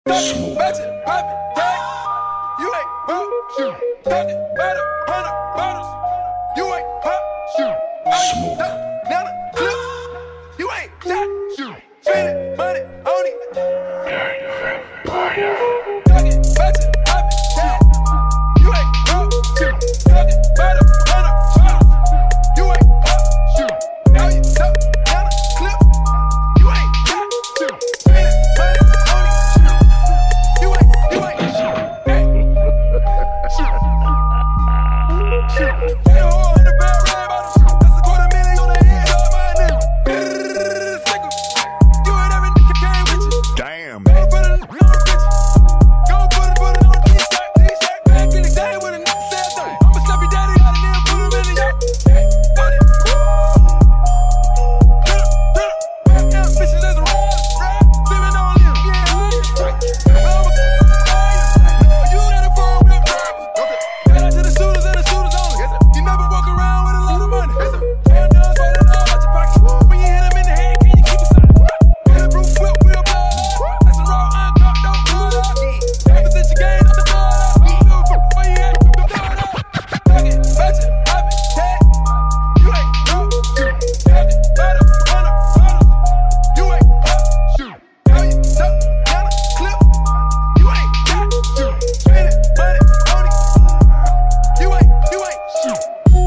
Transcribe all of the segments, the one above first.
Smoke. You ain't pop, shoot. Talking about 100 bottles. You ain't pop, shoot. Smoke. Now the clips. You ain't shot, shoot. Spending money on it. Talking about your poppin' tag. You ain't pop, shoot. Talking about 100 bottles. You ain't pop, shoot. Now you talk down the clips. You ain't shot, shoot. Spending money on it. You ain't shoot. Hey. Shoot. Shoot. Hey, whore in the bad red bottle. That's a $250,000 on the head of my nigga. Sickle. You and every nigga came with you. Damn. Go put it on the bitch. Go put it on the t-shirt. Back in the day when a nigga said that. I'ma slap your daddy out and then put him in the yacht. Got it. Damn, bitches that's a ride. Sipping on him. Yeah, you let it for a whip. Shout out to the shooters and the shooters only. You never walk around with a lot of money. Hell no, so they know about your pocket. When you hit him in the head, can you keep it solid? Bulletproof whip, wheel blood. That's a raw, uncut, don't blood up. Ever since you gained up the blood up. You know where you at, the blood up. Talking about your poppin' tag. You ain't pop, shoot. Talking about 100 bottles. You ain't pop, shoot. Now you talk down the clip. You ain't shot, shoot. Spending money on it. You ain't shoot.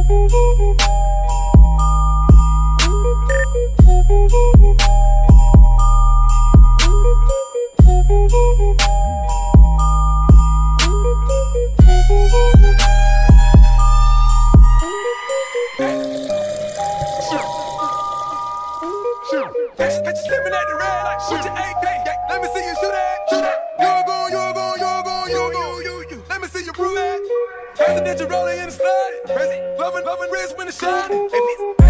Catch you slipping at the red light. Shoot your AK. Let me see you shoot that. You're going. Let me see you prove that. Presidential rolling in the slide. Loving wrist when it's shining.